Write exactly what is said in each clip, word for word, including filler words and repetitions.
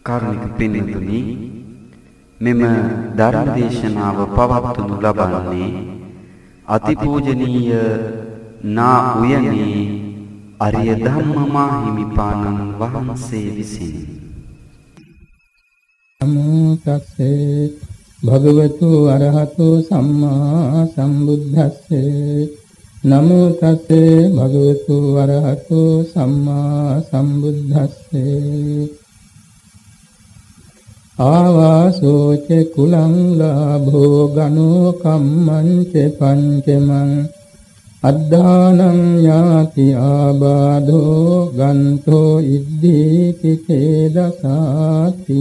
කාරුණික පින්තුනි මෙම ධර්ම දේශනාව පවත්වනු ලබන්නේ අතිපූජනීය නා උයනේ අරිය ධම්මමා හිමිපාණන් වහන්සේ විසින්. නමෝ තස්සේ භගවතු අරහතෝ සම්මා සම්බුද්දස්සේ නමෝ තස්සේ භගවතු අරහතෝ සම්මා සම්බුද්දස්සේ ආවාසෝච කුලං ලාභෝ ගනෝ කම්මං ච පංචමං අද්ධානං යාති ආබාධෝ ගන්තෝ ඉද්දීති චේදසාති.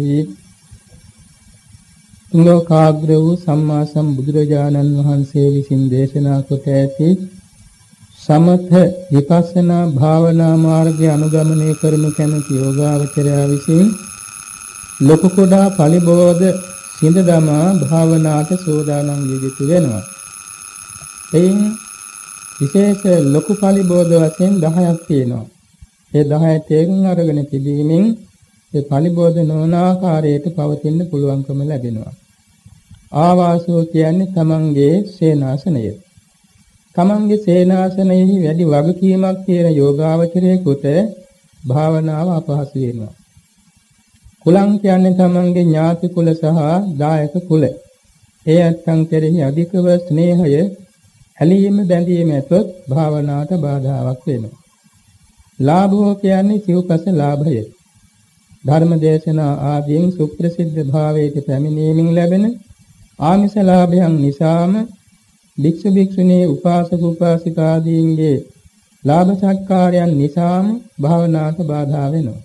ලෝකාග්‍ර වූ සම්මා සම්බුදුරජාණන් වහන්සේ විසින් දේශනා කොට ඇති සමථ විපස්සනා භාවනා මාර්ගය අනුගමනය කරනු කැමැති යෝගාවචරයා විසින් ලොකු කුඩා පරිබෝධ සිඳ දමා භාවනාට සෝදානම් විය යුතු වෙනවා. එයින් විශේෂ ලොකු පරිබෝධ වශයෙන් දහයක් තියෙනවා. ඒ දහය තේරුම් අරගෙන තිබීමෙන් ඒ පරිබෝධ නොවන ආකාරයට පවතින්න පුළුවන්කම ලැබෙනවා. ආවාසෝ කියන්නේ තමන්ගේ සේනාසනය. තමන්ගේ සේනාසනයෙහි වැඩි වගකීමක් තියෙන යෝගාවචරයෙකුට භාවනාව අපහසු වෙනවා. කුලං කියන්නේ තමන්ගේ ඥාති කුල සහ දායක කුල. ඒ අත්ං කෙරෙහි අධිකව ස්නේහය ඇලීම බැඳීම ඇතොත් භාවනාවට බාධාවක් වෙනවා. ලාභෝ කියන්නේ සිව්පස ලාභය. ධර්ම දේශනා ආදීන් සුප්‍රසිද්ධ භාවයට පැමිණීමෙන් ලැබෙන ආමිෂ ලාභයන් නිසාම භික්ෂු භික්ෂුණී උපාසක උපාසිකාදීන්ගේ ලාභ සත්කාරයන් නිසාම භාවනාවට බාධා වෙනවා.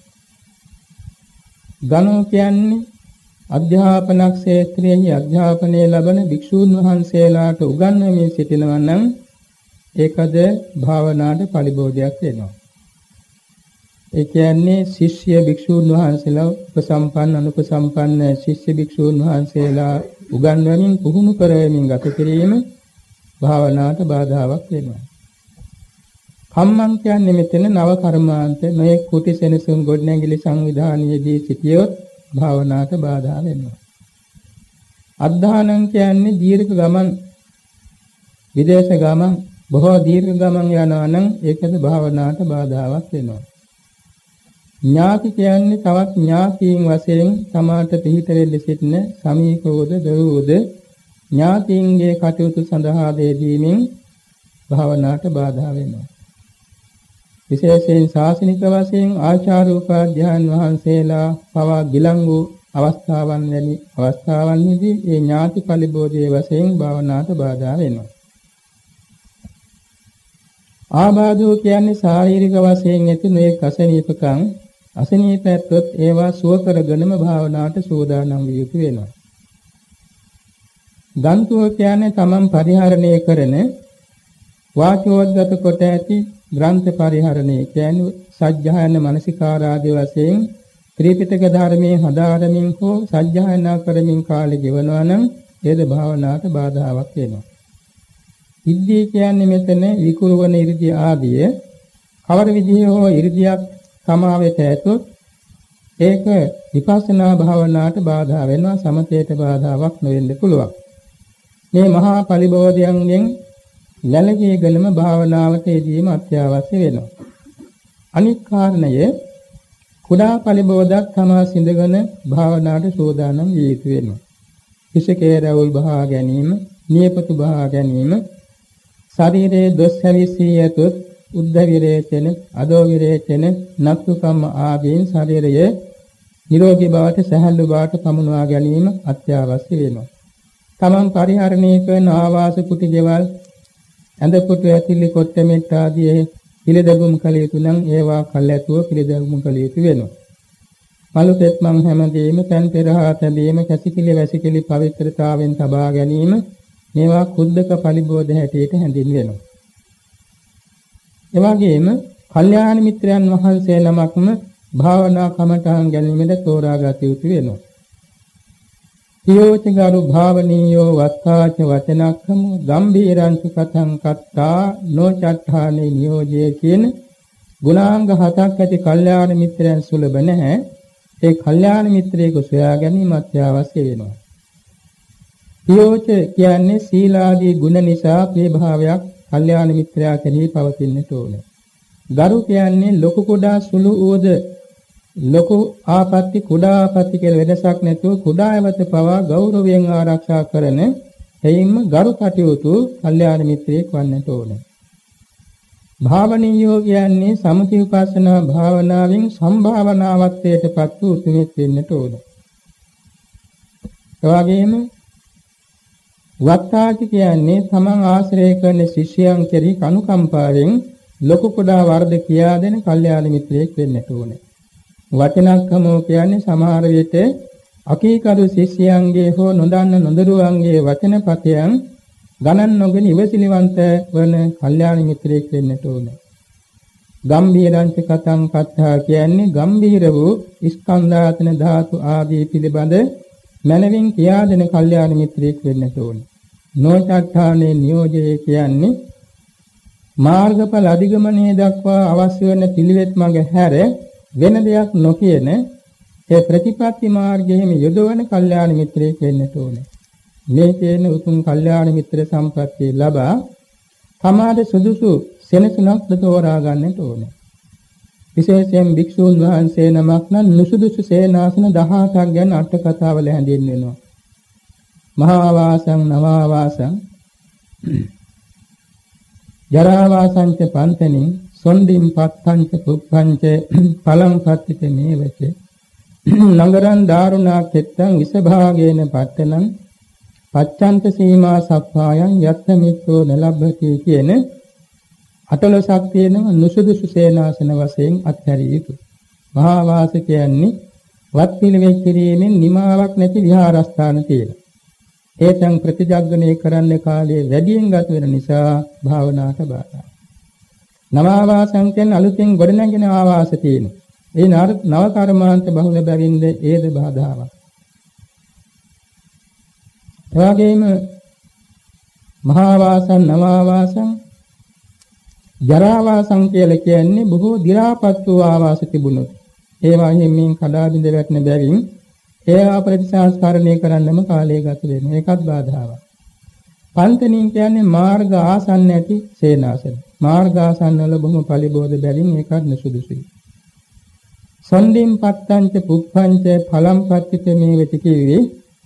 ගණෝ කියන්නේ අධ්‍යාපන ක්ෂේත්‍රයේ අධ්‍යාපනය ලබන භික්ෂූන් වහන්සේලාට උගන්වමින් සිටිනවා නම් ඒකද භාවනාවට පරිබෝධයක් වෙනවා. ඒ කියන්නේ ශිෂ්‍ය භික්ෂූන් වහන්සේලා උපසම්පන්න අනුපසම්පන්න ශිෂ්‍ය භික්ෂූන් වහන්සේලා උගන්වමින් පුහුණු කරවමින් ගත කිරීම භාවනාවට බාධාවක් වෙනවා. කම්මං කියන්නේ මෙතන නව කර්මාන්ත නොයෙක් කුටි සෙනසුන් ගොඩනැගිලි සංවිධානයේදී සිටියොත් භාවනාවට බාධා වෙනවා. අද්ධානං කියන්නේ දීර්ඝ ගමන් විදේශ ගමන් බොහෝ දීර්ඝ ගමන් යනවා නම් ඒකද භාවනාවට බාධාවක් වෙනවා. ඥාති කියන්නේ තවත් ඥාතීන් වශයෙන් සමාත පිහිට වෙන්න සිටින සමීපවද දරුවෝද ඥාතීන්ගේ කටයුතු සඳහා දෙදීමින් භාවනාවට බාධා වෙනවා. විශේෂයෙන් ශාසනික වශයෙන් ආචාර්ය උපාධ්‍යායන් වහන්සේලා පවා ගිලන් වූ අවස්ථාවන් වැනි අවස්ථාවන්හිදී ඒ ඥාති පරිබෝධයේ වශයෙන් භාවනාවට බාධා වෙනවා. ආබාධෝ කියන්නේ ශාරීරික වශයෙන් ඇති නොයෙක් අසනීපකම් අසනීපයත්වත් ඒවා සුව කරගෙනම භාවනාවට සූදානම් විය යුතු වෙනවා. ගන්තුව කියන්නේ තමන් පරිහරණය කරන වාචෝද්ගත කොට ඇති ග්‍රන්ථ පරිහරණය කියන්නේ සජ්ජායන මනසිකාරාදී වශයෙන් ත්‍රිපිටක ධර්මයේ හදාරමින් හෝ සජ්ජායනා කරමින් කාලය ගෙවනවා නම් ඒද භාවනාවට බාධාවක් වෙනවා. ඉද්ධිය කියන්නේ මෙතන විකුරුවන ඉර්ධිය ආදිය කවර විදිහේ හෝ ඉර්ධියක් සමාවෙත ඇතොත් ඒක විපස්සනා භාවනාවට බාධා වෙනවා. සමතේට බාධාවක් නොවෙන්න පුළුවන්. මේ මහා පරිබෝධයන්ගෙන් ලැබෙගියගෙනම භාවනාවට යෙදීම අත්‍යවශ්‍ය වෙනවා. අනික් කාරණය කුඩා පරිබෝධයක් තමා සිඳගෙන භාවනාවට සෝදානම් විය යුතු වෙනවා. හිසකේ රැවුල් බහා ගැනීම, නියපොතු බහා ගැනීම, ශරීරයේ දොස් හැවිසී ඇතොත් උද්ධ විරේචන, අදෝ විරේචන, නත්තුකම්ම ආදීන් ශරීරයේ නිරෝගී බවට සැහැල්ලු බවට පමුණවා ගැනීම අත්‍යවශ්‍ය වෙනවා. තමන් පරිහරණය කරන ආවාස කුටි ගෙවල් ඇඳ පුටු ඇතිලි කොට මෙට්ට ආදී පිළිදැගුම් කළ යුතු නම් ඒවා කල්ැතුව පිළිදැගුම් කළ යුතු වෙනවා. මලු පෙත්මන් හැමදේම පෑන් පෙරහා තැබීම, කැසිකිලි වැසිකිලි පවිත්‍රතාවෙන් තබා ගැනීම මේවා කුද්දක පරිබෝධ හැටියට හැඳින්වෙනවා. එවැගේම කල්යාණ මිත්‍රයන් වහන්සේ නමක්ම භාවනා කමඨාන් ගැනීමට තෝරාගත යුතු වෙනවා. යෝචගරු භාවනීයෝ වත්තාච වචනක්ඛම ගම්භීරංච කතං කත්තා නොචත්තානේ නියෝජයේ කියන ගුණාංග හතක් ඇති කල්යාණ මිත්‍රයන් සුලභ නැහැ. ඒ කල්යාණ මිත්‍රයෙකු සොයා ගැනීම අත්‍යවශ්‍ය වෙනවා. පියෝච කියන්නේ සීලාදී ගුණ නිසා ප්‍රිය භාවයක් කල්යාණ මිත්‍රයා කෙරෙහි පවතින්නට ඕනේ. ගරු කියන්නේ ලොකු කුඩා සුළු ඌද ලොකු ආපත්‍ති කුඩා ආපත්‍ති කියලා වෙනසක් නැතුව කුඩා ඇවත පවා ගෞරවයෙන් ආරක්ෂා කරන එයින්ම ගරු කටයුතු කල්යාණ මිත්‍රයෙක් වන්නට ඕනේ. භාවනීයෝ කියන්නේ සමථ විපස්සනා භාවනාවෙන් සම්භාවනාවත්වයටපත් වූ උතුමෙක් වෙන්නට ඕනේ. එවාගෙම වත්තාච කියන්නේ තමන් ආශ්‍රය කරන ශිෂ්‍යයන් කෙරෙහි කනුකම්පාවෙන් ලොකු කුඩා වර්ධ කියා දෙන කල්යාණ මිත්‍රයෙක් වෙන්නට ඕනේ. වචනක්කමෝ කියන්නේ සමහර විට අකීකරු ශිෂ්‍යයන්ගේ හෝ නොදන්න නොදරුවන්ගේ වචනපතයන් ගණන් නොගෙන ඉවසිලිවන්ත වන කල්යාණ මිත්‍රයෙක් වෙන්නට ඕනේ. ගම්භීරංච කතං කත්තා කියන්නේ ගම්භීර වූ ස්කන්ධායතන ධාතු ආදී පිළිබඳ මනවින් කියා දෙන කල්යාණ මිත්‍රයෙක් වෙන්නට ඕනේ. නොචත්තානේ නියෝජයේ කියන්නේ මාර්ගඵල අධිගමනයේ දක්වා අවශ්‍ය වන පිළිවෙත් මඟ හැර වෙන දෙයක් නොකියන ඒ ප්‍රතිපත්ති මාර්ගයේම යොදවන කල්යාණ මිත්‍රයෙක් වෙන්නට ඕනේ. මේ කියන උතුම් කල්යාණ මිත්‍ර සම්පත්තිය ලබා තමාට සුදුසු සෙනසුනක් තෝරා ගන්නට ඕනේ. විශේෂයෙන් භික්ෂුන් වහන්සේ නමක් නම් නුසුදුසු සේනාසන දහඅටක් ගැන අට කතාවල හැඳින්වෙනවා. මහා වාසං නවා වාසං ජරා වාසංච පන්තනින් සොණ්ඩින් පත්තංච පුප්පංච පලං පත්තිත මේවච නගරං දාරුණා කෙත්තං විසභාගේන පත්තනං පච්ඡන්ත සීමා සප්පායන් යත්ත මිත්‍රෝ නලබ්බති කියන අටලොසක් තියෙනවා නුසුදුසු සේනාසන වශයෙන් අත්හැරිය යුතු. මහා වාස කියන්නේ වත් පිළිවෙත් කිරීමෙන් නිමාවක් නැති විහාරස්ථාන තියෙනවා. ඒතන් ප්‍රතිජග්ගණය කරන්න කාලය වැඩියෙන් ගත වෙන නිසා භාවනාවට බාධා. නවා වාසං කියන්නේ අලුතෙන් ගොඩනැගෙන ආවාස තියෙනවා. ඒ නව කර්මාන්ත බහුල බැවින්ද ඒද බාධාවක්. එවාගෙම මහා වාසං නවා වාසං ජරා වාසං කියලා කියන්නේ බොහෝ දි รา පත් වූ ආවාස තිබුණොත් ඒවා හිමින් කඩා බිඳ වැටෙන බැවින් ඒවා ප්‍රතිසංස්කරණය කරන්නම කාලය ගත වෙනවා. ඒකත් බාධාවක්. පන්තනින් කියන්නේ මාර්ග ආසන්න ඇති සේනාසන. මාර්ග ආසන්න වල බොහොම පරිබෝධ බැවින් ඒකත් නුසුදුසුයි. සොණ්ඩින් පත්තංච පුප්පංච ඵලම් පත්තිත මේ වෙති කිව්වේ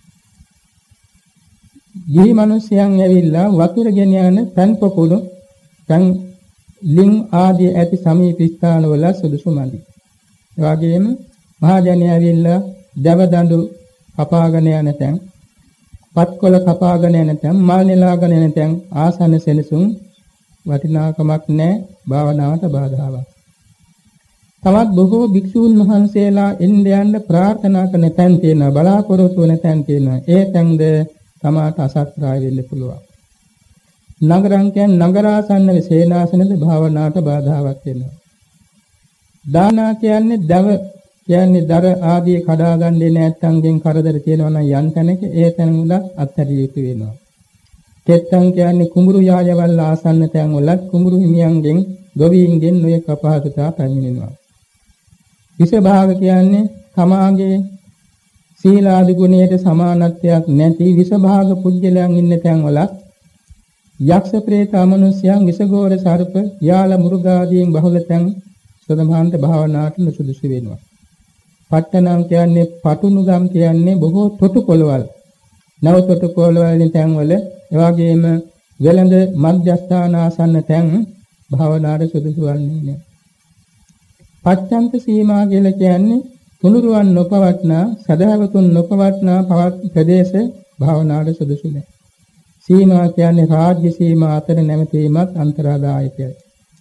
ගිහි මිනිසයන් ඇවිල්ලා වතුර ගෙන යන පන් පොකුණු පන් ලිං ආදී ඇති සමීප ස්ථාන වල සුදුසු මදි. ඒ වගේම මහජනය ඇවිල්ලා දව දඬු කපාගෙන යන තැන්, පත්කොළ කපාගෙන යන තැන්, මල් නෙලාගෙන යන තැන් ආසන්න සෙනසුන් වටිනාකමක් නැහැ, භාවනාවට බාධාවක්. තවත් බොහෝ භික්ෂූන් වහන්සේලා ඉන්දියන්ට ප්‍රාර්ථනා කරන තැන් තියෙනවා, බලාපොරොත්තු වෙන තැන් තියෙනවා. ඒ තැන්ද තමාට අසත්‍රාය වෙන්න පුළුවන්. නගරං කියන්නේ නගරාසන්න සේනාසනද භාවනාවට බාධාවක් වෙනවා. දානා කියන්නේ දව කියන්නේ දර ආදී කඩා ගන්නේ නැත්නම්ගෙන් කරදර තියෙනවා නම් යන් තැනක ඒ තැන් වල අත්හැරිය යුතු වෙනවා. කෙත්තං කියන්නේ කුඹුරු යායවල් ආසන්න තැන් වලත් කුඹුරු හිමියන්ගෙන් ගොවීන්ගෙන් නොයෙක් අපහසුතා පැමිණෙනවා. විෂභාග කියන්නේ තමාගේ සීලාදි ගුණයට සමානත්වයක් නැති විෂභාග පුජ්‍යලයන් ඉන්න තැන් වලත් යක්ෂ ප්‍රේත අමනුෂ්‍යයන් විෂගෝර සර්ප යාල මුර්ගාදීන් බහුල තැන් සදමහන්ත භාවනාවට නුසුදුසු වෙනවා. පට්ටනම් කියන්නේ පටුනුගම් කියන්නේ බොහෝ තොටු පොළවල්. නව තොටු පොළවල් තැන් වල එවාගෙම වෙළඳ මධ්‍යස්ථාන ආසන්න තැන් භාවනාවට සුදුසු වන්නේ නැහැ. පච්ඡන්ත සීමා කියලා කියන්නේ තුනුරුවන් නොපවත්නා සදාවතුන් නොපවත්නා පවත් ප්‍රදේශ භාවනාවට සුදුසු නැහැ. සීමා කියන්නේ රාජ්‍ය සීමා අතර නැමැතීමත් අන්තරාදායකයි.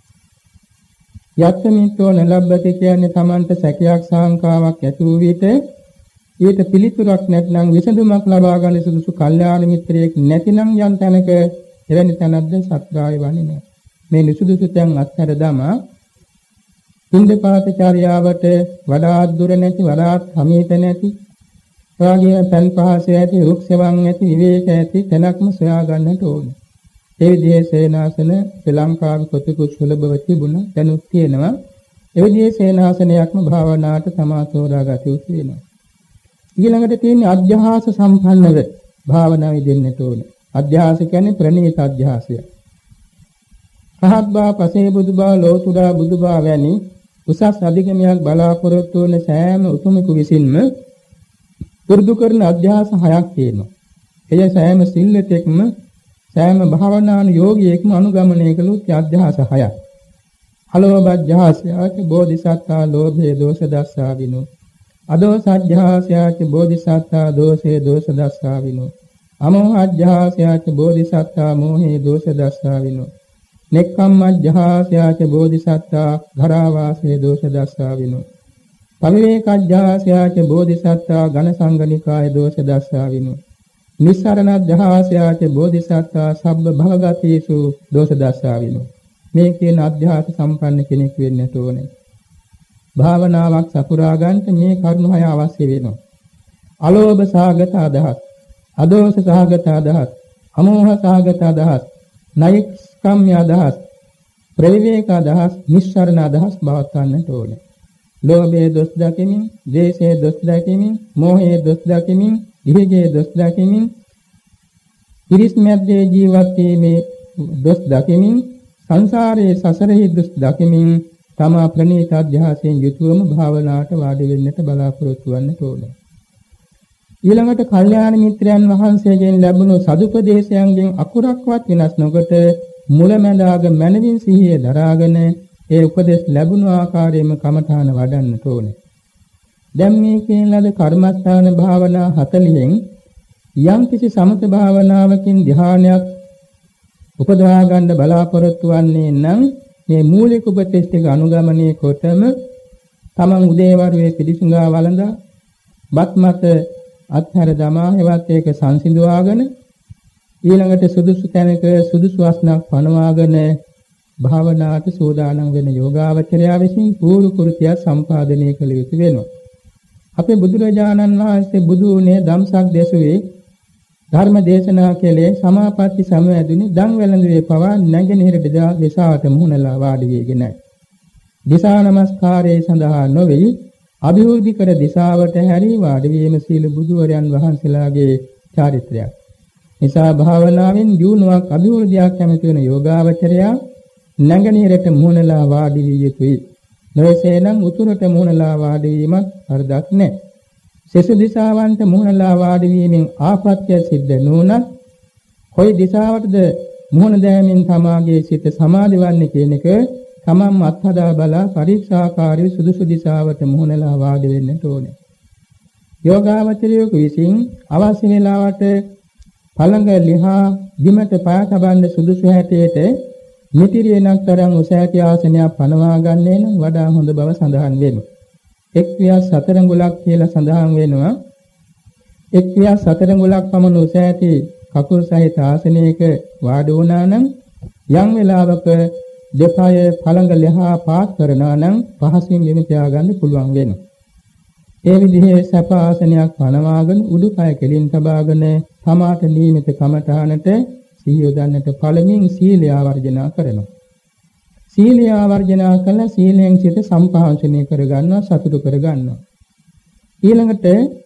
යත්ත මිත්‍රෝ නලබ්බති කියන්නේ Tamanta සැකයක් සාංකාවක් ඇති වූ විට ඊට පිළිතුරක් නැත්නම් විසඳුමක් ලබා ගන්න සුදුසු කල්යාණ මිත්‍රයෙක් නැතිනම් යම් තැනක එවැනි තැනක්ද සත්‍රාය වන්නේ නැහැ. මේ නිසුදුසු තැන් අත්හැර දමා පින්දපාතචාරියාවට වඩාත් දුර නැති වඩාත් සමීප නැති එවාගෙම පන් පහසේ ඇති රුක්සවන් ඇති විවේක ඇති තැනක්ම සොයා ගන්නට ඕනේ. ඒ විදිහේ සේනාසන ශ්‍රී ලංකාවේ කොතෙකුත් සුලභව තිබුණා දැනුත් තියෙනවා. එවිදී සේනාසනයක්ම භාවනාවට තමා තෝරාගත යුතු වෙනවා. ඊළඟට තියෙන අධ්‍යාස සම්පන්නව භාවනාව දෙන්නට ඕනේ. අධ්‍යාස කියන්නේ ප්‍රණීත අධ්‍යාසය. රහත් බව, පසේ බුදු බව, ලෝතුරා බුදු බව වැනි උසස් අධිගමයක් බලාපොරොත්තු වන සෑම උතුමෙකු විසින්ම පුරුදු කරන අධ්‍යාස හයක් තියෙනවා. එය සෑම සිල්ලතෙක්ම සෑම භාවනානුයෝගියෙක්ම අනුගමනය කළ යුතු අධ්‍යාස හයක්. අලෝභාධ්‍යාසයච බෝධිසත්තා ලෝභේ දෝෂ දස්සාවිනෝ. අදෝසාධ්‍යාසයච බෝධිසත්තා දෝෂේ දෝෂ දස්සාවිනෝ. අමෝහාධ්‍යාසයච බෝධිසත්තා මෝහේ දෝෂ දස්සාවිනෝ. නෙක්ඛම්මාධ්‍යාසයච බෝධිසත්තා ධරාවාසේ දෝෂ දස්සාවිනෝ. පවිවේකඥාසයාච බෝධිසත්තා ඝන සංගනිකාය දෝෂ දස්සාවිනෝ. නිස්සරණඥාසයාච බෝධිසත්තා සබ්බ භවගතේසු දෝෂ දස්සාවිනෝ. මේ කියන අධ්‍යාස සම්පන්න කෙනෙක් වෙන්නට ඕනේ. භාවනාවක් සපුරා ගන්නට මේ කරුණු හය අවශ්‍ය වෙනවා. අලෝභ සාගත අදහස්, අදෝෂ සාගත අදහස්, අමෝහ සාගත අදහස්, නෛෂ්ක්‍රම්‍ය අදහස්, ප්‍රවිවේක අදහස්, නිස්සරණ අදහස් බවත්වන්නට ඕනේ. ලෝභයේ දොස් දකිමින්, ද්වේෂයේ දොස් දකිමින්, මෝහයේ දොස් දකිමින්, ඉහිගේ දොස් දකිමින්, ඉරිස් මැද්දේ ජීවත් වීමේ දොස් දකිමින්, සංසාරයේ සසරෙහි දොස් දකිමින් තමා ප්‍රණීත අධ්‍යාසයෙන් යුතුවම භාවනාවට වාඩි වෙන්නට බලාපොරොත්තු වන්නට ඕනේ. ඊළඟට කල්යාණ මිත්‍රයන් වහන්සේගෙන් ලැබුණු සදුපදේශයන්ගෙන් අකුරක්වත් වෙනස් නොකොට මුලැමැදාග මනවින් සිහියේ දරාගෙන ඒ උපදේශ ලැබුණු ආකාරයෙන්ම කමඨාන වඩන්නට ඕනේ. දැන් මේ කියන ලද කර්මස්ථාන භාවනා හතළිහෙන් යම් කිසි සමත භාවනාවකින් ධ්‍යානයක් උපදවා ගන්න බලාපොරොත්තු වන්නේ නම් මේ මූලික උපදේශ ටික අනුගමනය කොටම තමන් උදේවරුේ පිළිසුඟා වළඳා බත් මත අත්හැර දමා හෙවත් ඒක සංසිඳවාගෙන ඊළඟට සුදුසු තැනක සුදුසු අස්නක් පනවාගෙන භාවනාවට සෝදානම් වෙන යෝගාවචරයා විසින් පූර්ව කෘත්‍ය සම්පාදනය කළ යුතු වෙනවා. අපේ බුදුරජාණන් වහන්සේ බුදු වුණේ ධම්සක් දේශුවේ ධර්ම දේශනා කළේ සමාපatti සමවැදුනි දන් වැළඳුවේ පවා නැගෙනහිර බෙදා විසාවට මුහුණලා වාඩි වේගෙනයි. දිසා නමස්කාරයේ සඳහා නොවේ අභිවෘද්ධි කර දිසාවට හැරී වාඩි වීම සීල බුදුවරයන් වහන්සේලාගේ චාරිත්‍රයක්. නිසා භාවනාවෙන් දියුණුවක් අභිවෘද්ධියක් කැමති වෙන යෝගාවචරයා නැගෙනහිරට මුහුණලා වාඩි විය යුතුයි. නොයසේනම් උතුරට මුහුණලා වාඩි වීමත් වරදක් නැහැ. සෙසු දිසාවන්ට මුහුණලා වාඩි වීමෙන් ආපත්‍ය සිද්ධ නොවුනත් කොයි දිසාවටද මුහුණ දෑමෙන් තමාගේ සිත සමාධි වන්නේ කියන එක තමන්ම අත්හදා බලා පරීක්ෂාකාරී සුදුසු දිසාවට මුහුණලා වාඩි වෙන්නට ඕනේ. යෝගාවචරයෙකු විසින් අවශ්‍ය වේලාවට පළඟ ලිහා බිමට පය තබන්න සුදුසු හැටියට මිතිරියනක් තරම් උස ඇති ආසනයක් පනවා ගන්නේ නම් වඩා හොඳ බව සඳහන් වෙනවා. එක් වියස් සතර අඟුලක් කියලා සඳහන් වෙනවා. එක් වියස් සතර අඟුලක් පමණ උස ඇති කකුල් සහිත ආසනයක වාඩි වුණා නම් යම් වෙලාවක දෙපය පළඟ ලෙහා පාත් කරනවා නම් පහසින් ගෙම තියාගන්න පුළුවන් වෙනවා. ඒ විදිහේ සැප ආසනයක් පනවාගෙන උඩුකය කෙලින් තබාගෙන තමාට නියමිත කමඨානට සිහිය යොදන්නට පළමින් සීලය ආවර්ජනා කරනවා. සීලය ආවර්ජනා කළ සීලයෙන් සිත සම්පාංශනය කරගන්නවා, සතුටු කරගන්නවා. ඊළඟට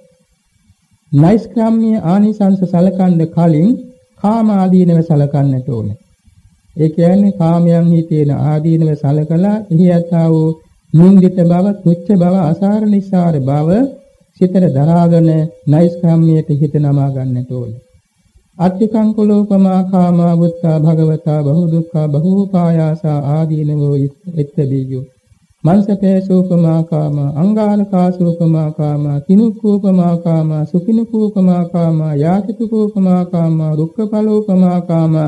නෛෂ්ක්‍රම්‍ය ආනිසංස සලකන්න කලින් කාම ආදීනව සලකන්නට ඕනේ. ඒ කියන්නේ කාමයන්හි තියෙන ආදීනව සලකලා එහි යථා වූ නින්දිත බව, තුච්ඡ බව, අසාර නිස්සාර බව සිතට දරාගෙන නෛෂ්ක්‍රම්‍යයට හිත නමා ගන්නට ඕනේ. අත්තිකං කුලෝපමා කාමා වුත්තා භගවතා බහු දුක්ඛා බහූපායාසා ආදීනවෝ එත්තබීජෝ මන්සපේ සූපමා කාමා අංගාරකා සූපමා කාමා තිනුක්ඛූපමා කාමා සුඛිනුක්ඛූපමා කාමා යාතිතුක්ඛූපමා කාමා රුක්ඛපලෝපමා කාමා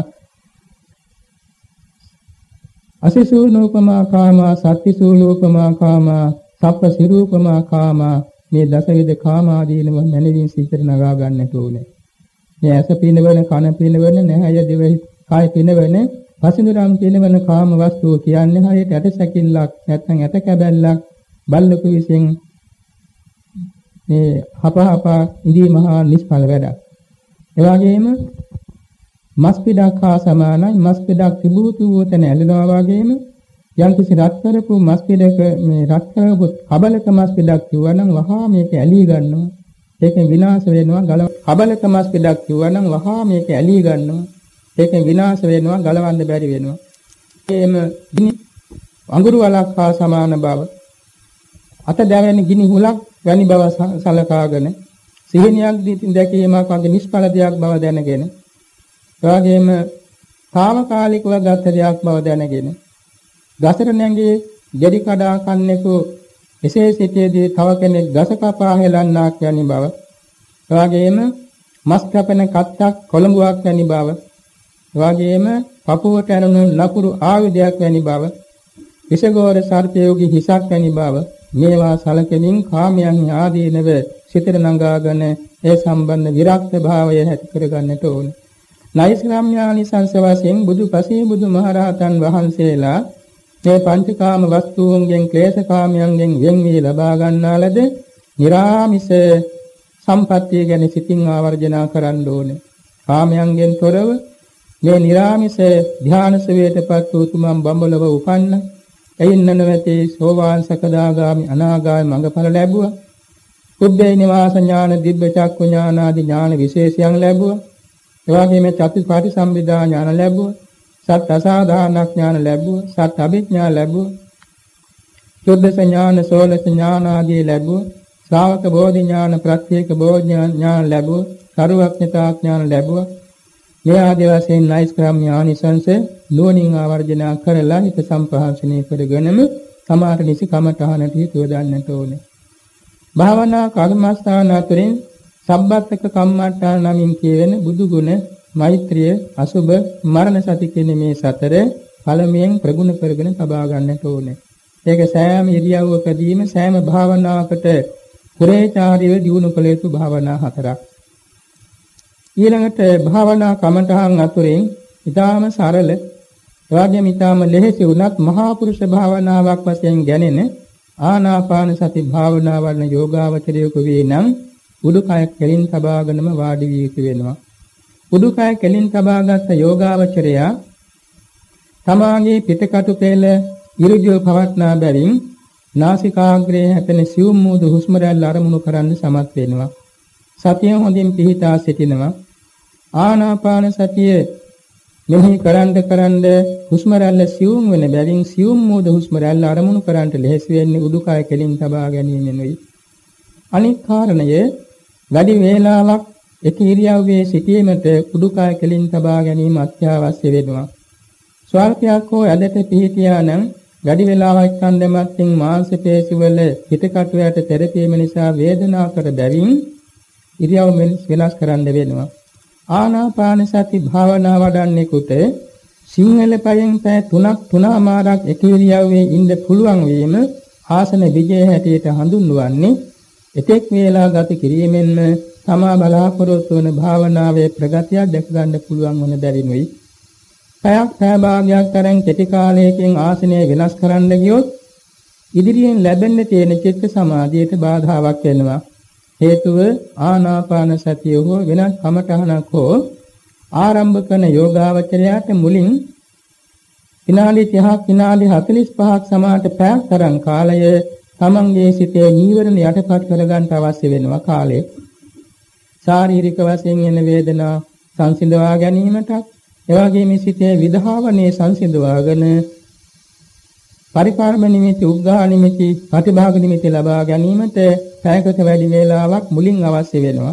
අසිසූනෝපමා කාමා සත්තිසූලෝපමා කාමා සප්පසිරූපමා කාමා මේ දසවිධ කාමාදීනව මනවින් සිතට නගා ගන්නට ඕනේ. මේ ඇස පිනවන, කන පිනවන, නැහැය දිවයි කය පිනවන, පසිනුරම් පිනවන කාම වස්තුව කියන්නේ හරියට ඇට සැකිල්ලක් නැත්නම් ඇට කැබැල්ලක් බල්ලකු විසින් මේ හපහප ඉදී මහා නිෂ්ඵල වැඩක්. ඒ වගේම මස් පිටක් හා සමානයි. මස් පිටක් තිබූ තුවතන ඇලෙනවා වගේම යම් කිසි රත් කරපු මස් පිටක මේ රත් කරපු කබලක මස් පිටක් කිව්වනම් වහා මේක ඇලී ගන්නවා. ඒකෙන් විනාශ වෙනවා ගලව. කබලක මස් පිටක් කිව්වනම් වහා මේක ඇලී ගන්නවා. ඒකෙන් විනාශ වෙනවා ගලවන්න බැරි වෙනවා. එේම ගිනි අඟුරු වලක් හා සමාන බව. අත දැවෙන ගිනි හුලක් වැනි බව සලකාගෙන සිහිනියක් දැකීමක් වගේ නිෂ්ඵල දෙයක් බව දැනගෙන එවාගෙම తాවකාලිකව ගත දෙයක් බව දැනගෙන ගසර නැංගේ දෙඩි කඩා කන්නෙකු එසේ සිටියේදී තව කෙනෙක් ගස කපා හෙලන්නාක් වැනි බව එවාගෙම මස් කපන කත්තක් කොළඹුවක් වැනි බව එවාගෙම පපුවට ඇරුණු ලකුරු ආයුධයක් වැනි බව විසගෝර සර්පයෝගී හිසක් වැනි බව මේවා සලකමින් කාමයන් ආදීනව සිතට නංගාගෙන ඒ සම්බන්ධ විරක්ත භාවය ඇති කරගන්නට ඕන. නෛෂ්ක්‍රම්‍යානි සංසවයෙන් බුදුපසේ බුදුමහරහතන් වහන්සේලා මේ පංචකාම වස්තුන්ගෙන් ක්ලේශකාමයන්ගෙන් වෙන් වී ලබා ගන්නා ලද නිරාමිස සම්පත්තිය ගැන සිතින් ආවර්ජනා කරන්න ඕනේ. කාමයන්ගෙන් තොරව මේ නිරාමිස ධ්‍යාන සුවයටපත් වූ තුමන් බඹලව උපන්න එයින් නැවතී සෝවාන් සකදාගාමි අනාගාමි මඟඵල ලැබුවා. කුබ්බේ නිවාස ඥාන දිබ්බ චක්ඛු ඥාන ආදී ඥාන විශේෂයන් ලැබුවා. එවාගෙම චතුස්පාටි සම්බිදා ඥාන ලැබුවා. සත් අසාධාරණ ඥාන ලැබුවා. සත් අභිඥා ලැබුවා. චොද්දස ඥාන සෝලස ඥාන ආදී ලැබුවා. ශ්‍රාවක බෝධි ඥාන ප්‍රත්‍යේක බෝධි ඥාන ලැබුවා. සරුවක්ඥතා ඥාන ලැබුවා. මේ ආදී වශයෙන් නෛෂ්ක්‍රම්‍ය ආනිසංස නුවණින් ආවර්ජනා කරලා හිත සම්ප්‍රහාසනය කරගෙනම සමාත නිසි කමඨහනට යොදන්නට ඕනේ. භාවනා කර්මස්ථාන අතරින් සබ්බත්තක කම්මඨාන නමින් කියවෙන බුදු ගුණ, මෛත්‍රිය, අසුබ, මරණ සති කියන මේ සතර පළමුවෙන් ප්‍රගුණ කරගෙන තබා ගන්නට ඕනේ. ඒක සෑම ඉරියව්වකදීම සෑම භාවනාවකට පුරේචාරීව දියුණු කළ යුතු භාවනා හතරක්. ඊළඟට භාවනා කමඨහන් අතුරින් ඊටාම සරල එවාගෙම ඊටාම ලෙහෙසි වුණත් මහා පුරුෂ භාවනාවක් වශයෙන් ගැනෙන ආනාපාන සති භාවනාව වන යෝගාවචරයෙකු වේ නම් උඩුකය කෙලින් තබාගෙනම වාඩි වී යුතු වෙනවා. උඩුකය කෙලින් තබාගත් යෝගාවචරයා තමාගේ පිටකටු පෙළ ඉරුජුව පවත්නා බැවින් නාසිකාග්‍රයේ හැපෙන සියුම් මූදු හුස්ම රැල්ල අරමුණු කරන්න සමත් වෙනවා. සතිය හොඳින් පිහිටා සිටිනවා. ආනාපාන සතිය මෙහි කරන්ඩ කරන්ඩ හුස්ම රැල්ල සියුම් වෙන බැවින් සියුම් මූද හුස්ම රැල්ල අරමුණු කරන්ට ලෙහෙසි වෙන්නේ උඩුකය කෙලින් තබා ගැනීමෙනුයි. අනිත් කාරණය වැඩි වේලාවක් එක ඉරියව්වේ සිටීමට උඩුකය කෙලින් තබා ගැනීම අත්‍යවශ්‍ය වෙනවා. ස්වල්පයක් හෝ ඇදට පිහිටියා නම් වැඩි වේලාවක් කන්දමත්ින් මාංශ පේශිවල පිටකටු යට තෙරපීම නිසා වේදනාව කර බැවින් ඉරියව් වෙනස් කරන්න වෙනවා. ආනාපාන සති භාවනා වඩන්නෙකුට සිංහල පයෙන් පැය තුනක් තුනමාරක් එක ඉරියව්වේ ඉන්න පුළුවන් වීම ආසන විජය හැටියට හඳුන්වන්නේ එතෙක් වේලා ගත කිරීමෙන්ම තමා බලාපොරොත්තු වන භාවනාවේ ප්‍රගතිය දැක ගන්න පුළුවන් වන බැවිනුයි. පැයක් පැය භාගයක් තරම් කෙටි කාලයකින් ආසනය වෙනස් කරන්න ගියොත් ඉදිරියෙන් ලැබෙන්න තියෙන චිත්ත සමාධියට බාධාවක් වෙනවා. හේතුව ආනාපාන සතිය හෝ වෙනත් කමඨහනක් හෝ ආරම්භ කරන යෝගාවචරයාට මුලින් විනාඩි තිහක් විනාඩි හතළිස් පහක් සමානට පැයක් තරම් කාලය තමන්ගේ සිතේ නීවරණ යටපත් කරගන්න අවශ්‍ය වෙනවා කාලය. ශාරීරික වශයෙන් එන වේදනා සංසිඳවා ගැනීමට එවාගේම සිතේ විධාවනයේ සංසිඳවාගෙන පරිපාලන නිමිති උග්ඝා නිමිති ප්‍රතිභාග නිමිති ලබා ගැනීමට පැයකට වැඩි වේලාවක් මුලින් අවශ්‍ය වෙනවා.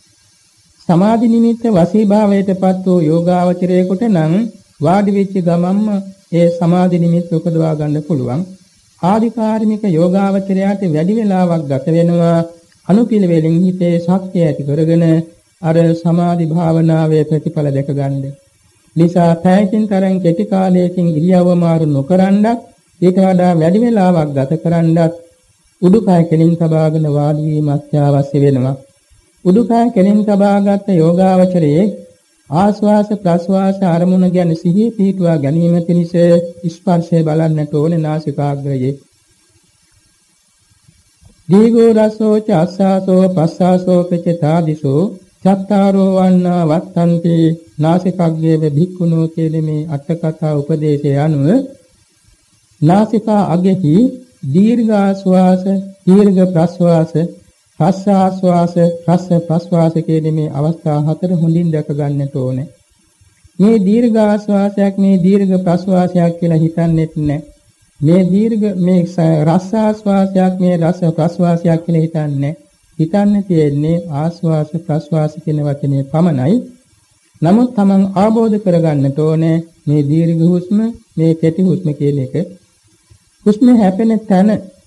සමාධි නිමිත්ත වශීභාවයටපත් වූ යෝගාවචරයෙකුට නම් වාඩි වෙච්ච ගමන්ම ඒ සමාධි නිමිත්ත උපදවා ගන්න පුළුවන්. ආධිකාරික යෝගාවචරයාට වැඩි වේලාවක් ගත වෙනවා අනුපිළිවෙලින් හිතේ ශක්තිය ඇති කරගෙන අර සමාධි භාවනාවේ ප්‍රතිඵල දැක ගන්න. නිසා පැයකින් තරම් කෙටි කාලයකින් ඉරියව්ව මාරු නොකරනත් ඊට වඩා වැඩි වේලාවක් ගත කරන්නත් උඩුකය කෙලින් තබාගෙන වාඩි වීම අත්‍යවශ්‍ය වෙනවා. උඩුකය කෙලින් තබාගත් යෝගාවචරයේ ආස්වාස ප්‍රස්වාස අරමුණ ගැන සිහිය පිහිටුවා ගැනීම පිණිස ස්පර්ශය බලන්නට ඕනේ නාසිකාග්‍රයේ. දීඝෝ රසෝච අස්සාසෝ පස්සාසෝ පචතාදිසෝ චත්තාරෝ වන්නා වත්තන්ති නාසිකාග්‍රයේ භික්ඛුනෝ කියන මේ අට කතා උපදේශය අනුව නාසිකා අගෙහි දීර්ඝ ආශ්වාස දීර්ඝ ප්‍රශ්වාස රස ආශ්වාස රස ප්‍රශ්වාස කියන මේ අවස්ථා හතර හොඳින් දැක ගන්නට ඕනේ. මේ දීර්ඝ ආශ්වාසයක් මේ දීර්ඝ ප්‍රශ්වාසයක් කියලා හිතන්නෙත් නැහැ. මේ දීර්ඝ මේ රස ආශ්වාසයක් මේ රස ප්‍රශ්වාසයක් කියලා හිතන්නේ. හිතන්න තියෙන්නේ ආශ්වාස ප්‍රශ්වාස කියන වචනේ පමණයි. නමුත් Taman ආબોධ කරගන්නට ඕනේ මේ දීර්ඝ හුස්ම මේ කෙටි හුස්ම කියන එක. හුස්ම හැපෙන තැන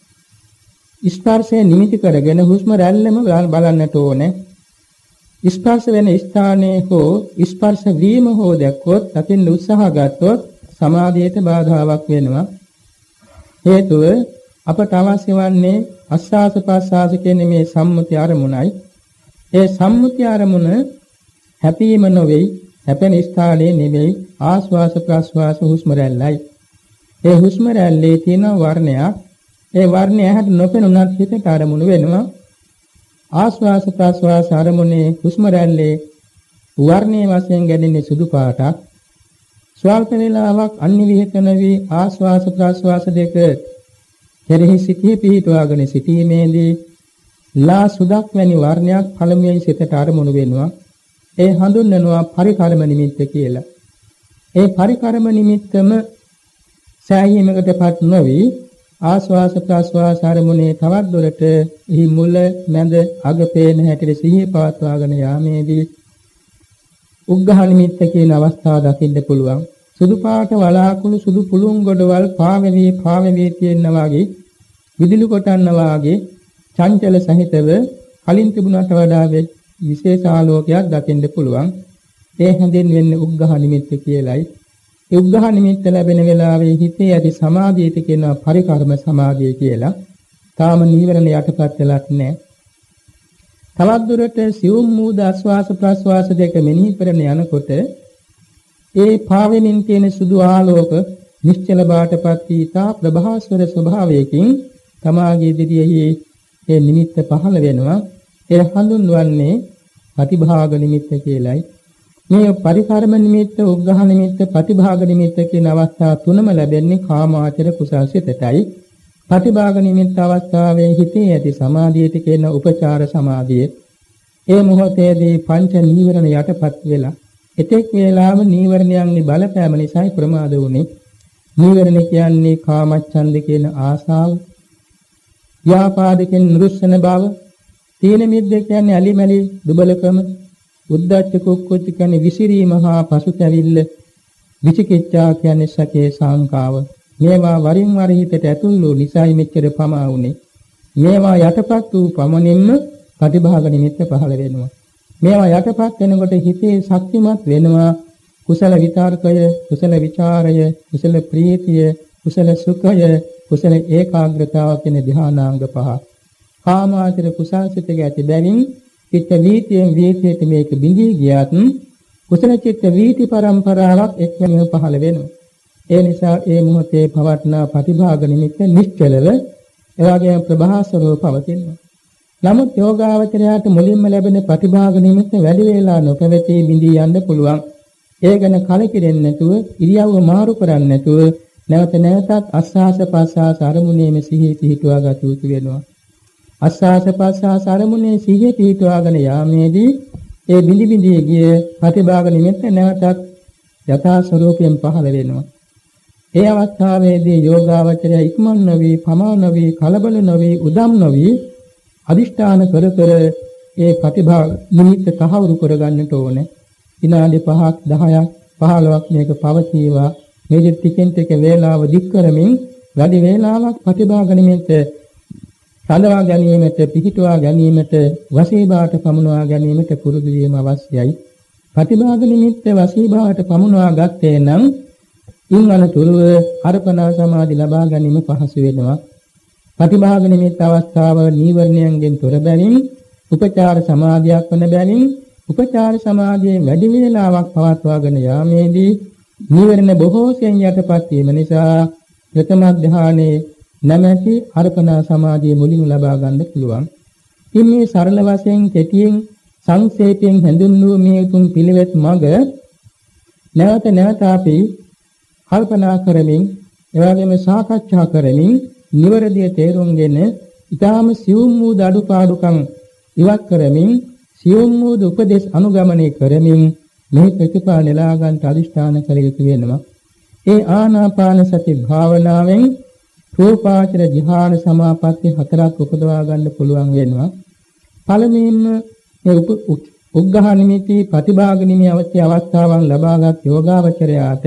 ස්පර්ශය නිමිති කරගෙන හුස්ම රැල්ලම බලන්නට ඕනේ. ස්පර්ශ වෙන ස්ථානයේ හෝ ස්පර්ශ වීම හෝ දැක්කොත් අතින් උත්සාහ ගත්තොත් සමාධියට බාධාවක් වෙනවා. හේතුව අපට අවශ්‍ය වන්නේ ආස්වාස ප්‍රස්වාස කියන මේ සම්මුති අරමුණයි. ඒ සම්මුති අරමුණ හැපීම නොවේ, හැපෙන ස්ථානයේ නෙමෙයි ආස්වාස ප්‍රස්වාස හුස්ම රැල්ලයි. ඒ හුස්ම රැල්ලේ තියෙන වර්ණයක්, ඒ වර්ණය හැට නොපෙනුනත් හිතට අරමුණු වෙනවා. ආස්වාස ප්‍රස්වාස අරමුණේ හුස්ම රැල්ලේ වර්ණයේ වශයෙන් ගැදෙන්නේ සුදු පාටක්. ස්වල්ප වේලාවක් අනිවිහෙත නොවි ආස්වාස ප්‍රස්වාස දෙක කෙරෙහි සිටියේ පිහිටුවාගෙන සිටීමේදී ලා සුදක් වැනි වර්ණයක් පළමුවෙන් සිතට අරමුණු වෙනවා. ඒ හඳුන්වනවා පරිකර්ම නිමිත්ත කියලා. ඒ පරිකර්ම නිමිත්තම සෑහීමකටපත් නොවි ආස්වාස ප්‍රස්වාස අරමුණේ තවත් දුරට එහි මුල මැද අග පේන හැටියට සිහිය පවත්වාගෙන යාමේදී උග්ඝහ නිමිත්ත කියන අවස්ථාව දකින්න පුළුවන්. සුදු පාට වලාකුළු සුදු පුළුන් ගොඩවල් පාවෙවි පාවෙවි තියෙනවා වගේ විදුලි කොටන්නා වගේ චංචල සහිතව කලින් තිබුණට වඩා විශේෂ ආලෝකයක් දකින්න පුළුවන්. ඒ හැඳින්වෙන්නේ උග්ඝහ නිමිත්ත කියලයි. ඒ උග්ඝහ නිමිත්ත ලැබෙන වෙලාවේ හිතේ ඇති සමාධියට කියනවා පරිකර්ම සමාධිය කියලා. තාම නීවරණ යටපත් වෙලත් නැහැ. තවත් දුරට සියුම් මූද ආස්වාස ප්‍රස්වාස දෙක මෙනෙහි කරන යනකොට ඒ පාවෙමින් තියෙන සුදු ආලෝක නිශ්චල බාටපත් වීතා ප්‍රභාස්වර ස්වභාවයකින් තමාගේ දිවියෙහි ඒ නිමිත්ත පහළ වෙනවා. ඒ හඳුන්වන්නේ ප්‍රතිභාග නිමිත්ත කියලයි. මේ පරිකර්ම නිමිත්ත, උග්ඝහ නිමිත්ත, ප්‍රතිභාග නිමිත්ත කියන අවස්ථා තුනම ලැබෙන්නේ කාමාචර කුසල් සිතටයි. ප්‍රතිභාග නිමිත්ත අවස්ථාවේ හිතේ ඇති සමාධියට කියන උපචාර සමාධිය. ඒ මොහොතේදී පංච නීවරණ යටපත් වෙලා එතෙක් වේලාව නීවරණයන්ගේ බලපෑම නිසායි ප්‍රමාද වුනේ. නීවරණ කියන්නේ කාමච්ඡන්ද කියන ආසාව, ව්‍යාපාද කියන නිරුස්සන බව, තීන මිද්ද කියන්නේ අලිමැලි දුබලකම, උද්ධච්ච කුක්කුච්ච කියන්නේ විසිරීම හා පසුතැවිල්ල, විචිකිච්ඡා කියන්නේ සකේ සංකාව. මේවා වරින් වර හිතට ඇතුල් වූ නිසායි මෙච්චර පමා වුනේ. මේවා යටපත් වූ පමණින්ම ප්‍රතිභාග නිමිත්ත පහළ වෙනවා. මේවා යටපත් වෙනකොට හිතේ ශක්තිමත් වෙනවා. කුසල විතර්කය, කුසල විචාරය, කුසල ප්‍රීතිය, කුසල සුඛය, කුසල ඒකාග්‍රතාව කියන ධ්‍යානාංග පහ. කාමාචර කුසල් සිතක ඇති බැවින් චිත්ත වීතියෙන් වීතියට මේක බිඳී ගියත් කුසල චිත්ත වීති පරම්පරාවක් එක්වැනිව පහළ වෙනවා. ඒ නිසා ඒ මොහොතේ පවත්නා ප්‍රතිභාග නිමිත්ත නිශ්චලව එවාගේ ප්‍රභාසරව පවතිනවා. නමුත් යෝගාවචරයට මුලින්ම ලැබෙන ප්‍රතිභාග නිමිත්ත වැඩි වේලා නොපැවතී බිඳී යන්න පුළුවන්. ඒ ගැන කලකිරෙන්නේ නැතුව, ඉරියව්ව මාරු කරන්නේ නැතුව නැවත නැවතත් ආස්වාස ප්‍රස්වාස අරමුණේම සිහිය පිහිටුවා ගත යුතු වෙනවා. ආස්වාස ප්‍රස්වාස අරමුණේ සිහිය පිහිටුවාගෙන යාමේදී ඒ බිඳි බිඳී ගිය ප්‍රතිභාග නිමිත්ත නැවතත් යථා ස්වરૂපයෙන් පහළ වෙනවා. ඒ අවස්ථාවේදී යෝගාවචරය ඉක්මන් නොවි, පමා නොවි, කලබල නොවි, උදම් නොවි අදිෂ්ඨාන කර කර ඒ ප්‍රතිභාග නිමිත්ත තහවුරු කරගන්නට ඕනේ. විනාඩි පහක් දහයක් පහළොවක් මේක පවතිවා. මේ ටිකෙන් ටික වේලාව දික් කරමින් වැඩි වේලාවක් ප්‍රතිභාග නිමිත්ත සඳවා ගැනීමට, පිහිටුවා ගැනීමට, වශීභාවට පමුණවා ගැනීමට පුරුදු වීම අවශ්‍යයි. ප්‍රතිභාග නිමිත්ත වශීභාවට පමුණවා ගත්තේ නම් ඉන් අනතුරුව අර්පණා සමාධි ලබා ගැනීම පහසු වෙනවා. ප්‍රතිභාග නිමිත්ත අවස්ථාව නීවරණයන්ගෙන් තොර බැවින් උපචාර සමාධියක් වන බැවින් උපචාර සමාධියේ වැඩි වේලාවක් පවත්වාගෙන යාමේදී නීවරණ බොහෝසෙන් යටපත් වීම නිසා ප්‍රථම ධානයේ නැමැති අර්පණා සමාධිය මුලින්ම ලබා ගන්න පුළුවන්. ඉතින් මේ සරල වශයෙන් කෙටියෙන් සංක්ෂේපයෙන් හඳුන්වූ මේ උතුම් පිළිවෙත් මඟ නැවත නැවත අපි කල්පනා කරමින් එවාගෙම සාකච්ඡා කරමින් නිවැරදිව තේරුම්ගෙන ඊටාම සියුම් වූ අඩුපාඩුකම් ඉවත් කරමින් සියුම් වූ උපදේශ අනුගමනය කරමින් මේ ප්‍රතිපා නෙලා ගන්න අදිෂ්ඨාන කළ යුතු වෙනවා. ඒ ආනාපාන සති භාවනාවෙන් රූපාචර ධ්‍යාන සමාපatti හතරක් උපදවා ගන්න පුළුවන් වෙනවා. පළමුවෙන්ම මේ උග්ඝහ නිමිති ප්‍රතිභාග නිමිති අවස්ථාවන් ලබාගත් යෝගාවචරයාට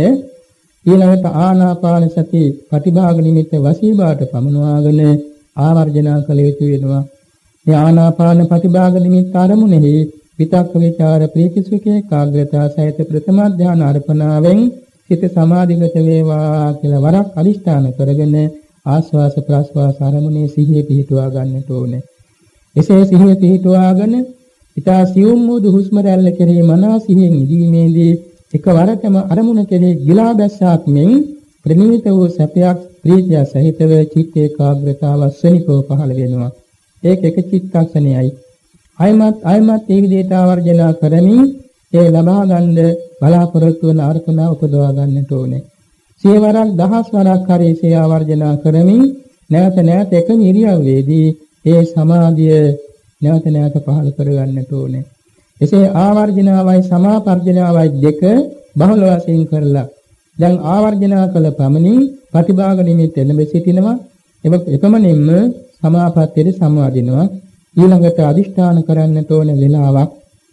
ඊළඟට ආනාපාන සති ප්‍රතිභාග නිමිත්ත වසීබාට පමුණවාගෙන ආවර්ජනා කළ යුතු වෙනවා. මේ ආනාපාන ප්‍රතිභාග නිමිත්ත ආරමුණෙහි විතක්ක විචාර ප්‍රීති සුඛ ඒකාග්‍රතාව සහිත ප්‍රථම ධ්‍යාන අර්පණාවෙන් සිත සමාධිගත වේවා කියලා වරක් අදිෂ්ඨාන කරගෙන ආස්වාස ප්‍රාස්වාස ආරමුණේ සිහිය පිහිටුවා ගන්නට ඕනේ. එසේ සිහිය පිහිටුවාගෙන ඊතා සියුම් වූ හුස්ම රැල්ල කෙරෙහි මනස සිහියෙන් ඉදීමේදී එකවරටම අරමුණ කෙරෙහි ගිලා බැස්සක් මෙන් ප්‍රණීත වූ සැපයක් ප්‍රීතිය සහිතව චිත්ත ඒකාග්‍රතාව ස්වනිකව පහළ වෙනවා. ඒක එක චිත්තක්ෂණයයි. අයමත් අයමත් ඒ විදිහට ආවර්ජනා කරමින් ඒ ලබා ගන්න බලාපොරොත්තු වන අර්පණා උපදවා ගන්නට ඕනේ. සියවරක් දහස් වරක් හරි ඒ ආවර්ජනා කරමින් නැවත නැවත එකම ඉරියව්වේදී ඒ සමාධිය නැවත නැවත පහළ කර ගන්නට ඕනේ. එසේ ආවර්ජනාවයි සමාපර්ජනාවයි දෙක බහුල වශයෙන් කරලා දැන් ආවර්ජනා කළ පමණින් ප්‍රතිභාග නිමිත්ත එළඹ සිටිනවා. එපමණින්ම සමාපත්තියට සමවදිනවා. ඊළඟට අදිෂ්ඨාන කරන්නට ඕන වෙලාවක්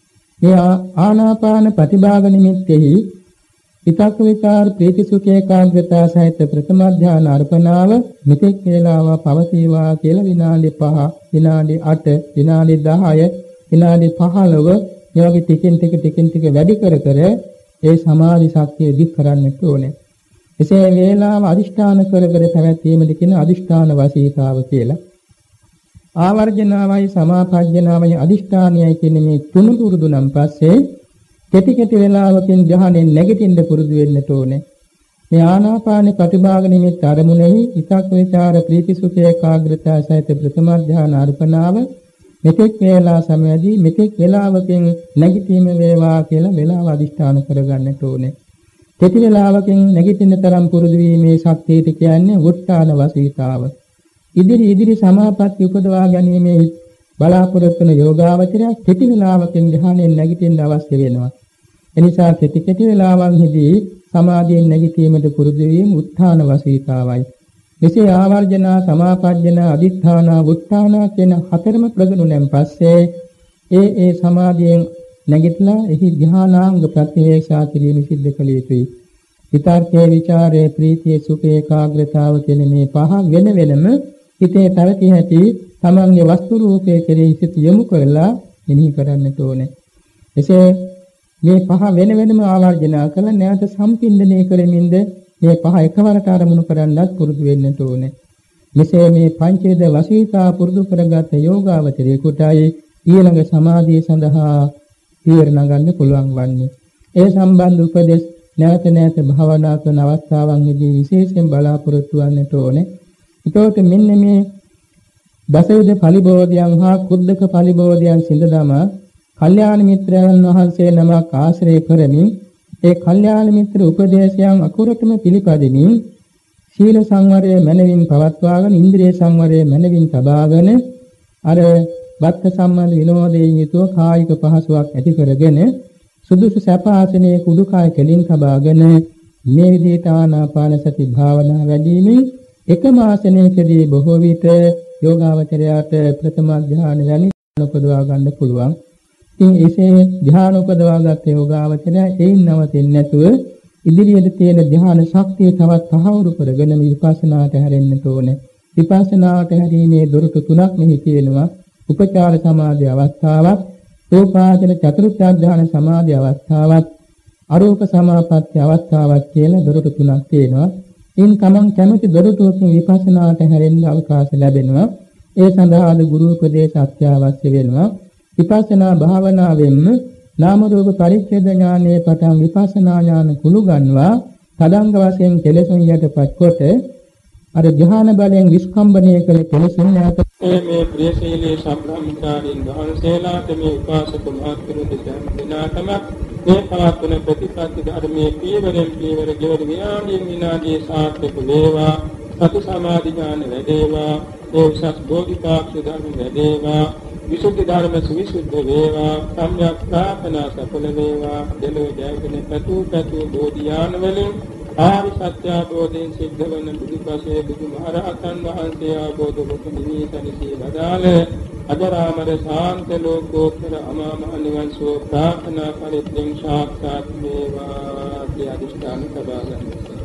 මේ ආනාපාන ප්‍රතිභාග නිමිත්තෙහි විතක්ක විචාර ප්‍රීති සුඛ ඒකාග්‍රතාව සහිත ප්‍රථම ධ්‍යාන අර්පණාව මෙතෙක් වේලාව පවතිවා කියලා විනාඩි පහ විනාඩි අට විනාඩි දහය විනාඩි පහළොව මේ වගේ ටිකෙන් ටික ටිකෙන් ටික වැඩි කර කර ඒ සමාධි ශක්තිය දික් කරන්නට ඕනේ. එසේ වේලාව අදිෂ්ඨාන කර කර පැවැත්වීමද කියන අදිෂ්ඨාන වශීතාව කියලා. ආවර්ජනාවයි සමාපජ්ජනාවයි අදිෂ්ඨානයයි කියන මේ තුන පුරුදු නම් පස්සේ කෙටි කෙටි වේලාවකින් ධ්‍යානෙන් නැගිටින්න පුරුදු වෙන්නට ඕනේ. මේ ආනාපාන ප්‍රතිභාග නිමිත්ත අරමුණෙහි විතක් විචාර ප්‍රීති සුඛ ඒකාග්‍රතාව සහිත ප්‍රථම ධ්‍යාන අර්පණාව මෙතෙක් වේලා සමයදී මෙතෙක් වේලාවකින් නැගිටීම වේවා කියලා වේලාව අදිෂ්ඨාන කරගන්නට ඕනේ. කෙටි වේලාවකින් නැගිටින්න තරම් පුරුදු වීමේ ශක්තියට කියන්නේ වුට්ටාන වසීතාව. ඉදිරි ඉදිරි සමාපatti උපදවා ගැනීමේ බලාපොරොත්තු වන යෝගාවචරය කෙටි වේලාවකින් ධ්‍යානෙන් නැගිටින්න අවශ්‍ය වෙනවා. එනිසා කෙටි කෙටි වේලාවන්හිදී සමාධියෙන් නැගිටීමට පුරුදු වීම උත්ථාන වසීතාවයි. මෙසේ ආවර්ජනා සමාපජ්ජනා අදිඨානා උත්ථානා කියන හතරම ප්‍රගුණෙන් පස්සේ ඒ ඒ සමාධියෙන් නැගිටලා එහි ධ්‍යානාංග ප්‍රතිවේක්ෂා කිරීම සිද්ධ කළ යුතුයි. විතර්කයේ ਵਿਚාරයේ ප්‍රීතියේ සුඛේ ඒකාග්‍රතාව කියන මේ පහ වෙන වෙනම හිතේ පැවති ඇති තමන්ගේ වස්තු රූපයේ කෙරෙහි සිත යොමු කරලා මෙනෙහි කරන්නට ඕනේ. එසේ මේ පහ වෙන වෙනම ආවර්ජනා කළ නැවත සම්පින්දනය කරමින්ද මේ පහ එකවරට අරමුණු කරන්නත් පුරුදු වෙන්නට ඕනේ. මෙසේ මේ පංචේද වසීතා පුරුදු කරගත් යෝගාවචරයෙකුටයි ඊළඟ සමාධිය සඳහා පියවර නගන්න පුළුවන් වන්නේ. ඒ සම්බන්ධ උපදෙස් නැවත නැවත භාවනා කරන අවස්ථාවන්දී විශේෂයෙන් බලාපොරොත්තු වන්නට ඕනේ. ඒකට මෙන්න මේ දසවිධ පරිබෝධයන් හා කුද්දක පරිබෝධයන් සිඳදම කල්යාණ මිත්‍රයන් වහන්සේ නමක් ආශ්‍රය කරමින් ඒ කල්යාණ මිත්‍ර උපදේශයන් අකුරටම පිළිපදිනින් සීල සංවරය මනවින් පවත්වාගෙන ඉන්ද්‍රිය සංවරය මනවින් තබාගෙන අර බත්ත සම්බන්ධ විනෝදයෙන් යුතුව කායික පහසුවක් ඇති කරගෙන සුදුසු සැප ආසනයේ කුඩුකය කෙලින් තබාගෙන මේ විදිහට ආනාපාන සති භාවනා වැඩිමින් එකම ආසනයකදී බොහෝ විට යෝගාවචරයට ප්‍රථම ධ්‍යාන වැනි උපදවා ගන්න පුළුවන්. ඉතින් එසේ ධ්‍යාන උපදවාගත් යෝගාවචරය එයින් නවතින්නේ නැතුව ඉදිරියට තියෙන ධ්‍යාන ශක්තිය තවත් තහවුරු කරගෙන විපස්සනාට හැරෙන්නට ඕනේ. විපස්සනාට හැරීමේ දොරටු තුනක් මෙහි තියෙනවා. උපචාර සමාධි අවස්ථාවක්, සෝපාචන චතුර්ථ ධ්‍යාන සමාධි අවස්ථාවක්, අරූප සමාපatti අවස්ථාවක් කියලා දොරටු තුනක් තියෙනවා. ඉන් තමන් කැමති දොරටුවකින් විපස්සනාට හැරෙන්න අවකාශ ලැබෙනවා. ඒ සඳහාද ගුරු උපදේශ අත්‍යවශ්‍ය වෙනවා. විපස්සනා භාවනාවෙන්ම නාම රූප පරිච්ඡේද ඥානයේ පටන් විපස්සනා ඥාන කුළු ගන්නවා තදංග වශයෙන් කෙලෙසුන් යටපත් කොට අර ධ්‍යාන බලයෙන් විස්කම්බණය කළ කෙලෙසින් නැවත මේ ප්‍රියශීලී සම්බ්‍රාහ්මචාරීන් වහන්සේලාට මේ උපාසක මහත්තුරු දෙදෙනාටම මේ පවත්වන ප්‍රතිපත්ති ධර්මයේ පීවරෙන් පීවර ගෙවන විනාඩියෙන් විනාඩියේ සාර්ථක වේවා. සති සමාධි ඥාන වැඩේවා. ඒ උසස් බෝධිපාක්ෂ ධර්ම වැඩේවා. විසුද්ධි ධර්ම සවිසුද්ධ වේවා. සම්‍යක් ප්‍රාර්ථනා සඵල වේවා. දෙලොව ජයගෙන පතු පතු බෝධියාන වලින් ආරි සත්‍ය අවබෝධයෙන් සිද්ධ වන බුදුපසේ බුදුමහරහතන් වහන්සේ අවබෝධ කොට නිවිසනසී වදාළ අජරාමර ශාන්ත ලෝකෝත්තර අමා මහ නිවන් සුව ප්‍රාර්ථනා පරිද්දෙන් සාක්ෂාත් වේවා. අධිෂ්ඨාන සබඳ